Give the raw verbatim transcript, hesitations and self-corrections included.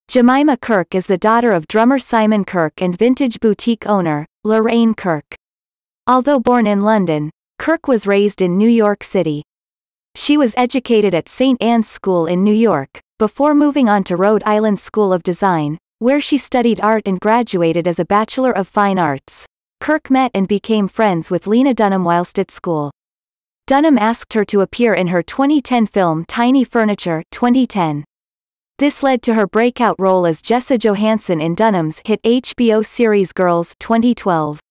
Jemima Kirk is the daughter of drummer Simon Kirk and vintage boutique owner, Lorraine Kirk. Although born in London, Kirk was raised in New York City. She was educated at Saint Anne's School in New York, before moving on to Rhode Island School of Design, where she studied art and graduated as a Bachelor of Fine Arts. Kirk met and became friends with Lena Dunham whilst at school. Dunham asked her to appear in her twenty ten film Tiny Furniture twenty ten. This led to her breakout role as Jessa Johansson in Dunham's hit H B O series Girls twenty twelve.